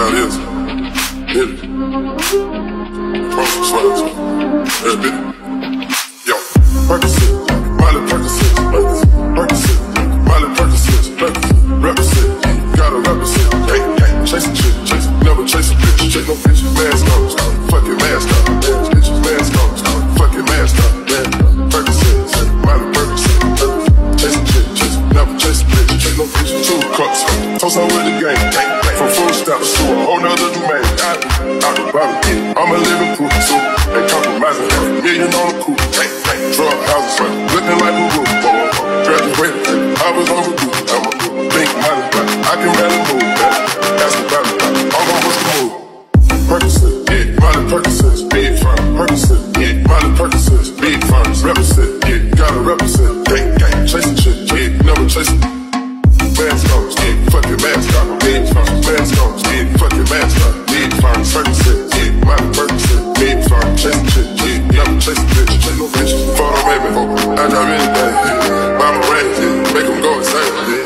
how it is. Hit it. Promise smiles. Hit it. Yo, Percocet, Miley Percocet, Percocet, Miley Percocet, represent, gotta represent. Hey, hey, chasing shit, chasing, never chase a bitch. Chase no bitch, mask on, fucking mask on. Bitches, mask on, fucking mask on. Percocet, Miley Percocet, chasing shit, chasing, never chase a bitch. Chase no bitch, 2 cups, toast on with the game. From full stops to a whole nother domain. Out the bottom, I'm a living proof, so they compromising. $1 million on the coupe, drug houses, looking like a roof. Graduated, I was on the roof. I'm a big money, I can barely move. That's the battle, I'm on what's the move. Percocet, yeah, Miley Percocet, big firm. Percocet, yeah, Miley Percocet, big firms. Represent, yeah, gotta represent. Gang, chasing shit, yeah, never chasing. Mask on, yeah, fucking mask on. Big firms, mask on, yeah, fucking mask on. Big firms, Percocet, yeah, Miley Percocet, big firm. Chasing shit, yeah, never chasing bitch. Chase no bitch, photo baby, I got anything. Buy my rent, yeah, make them go insane, yeah.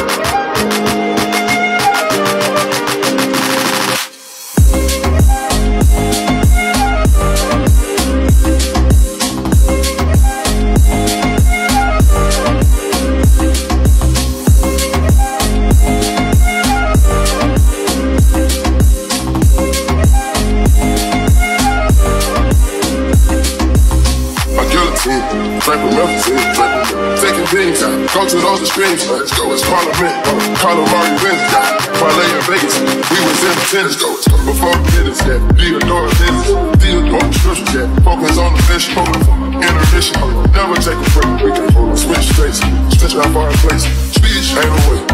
Taking things out, go to those extremes. Let's go, it's Parliament, call them Mari wins, yeah. Parlay in Vegas, we was in the tennis, go. Before the business, yeah. Theodore business, Theodore prescriptions, yeah. Focus on the mission, intermission. Never take a break, we can switch straight, stretch out far in place. Speech ain't no way.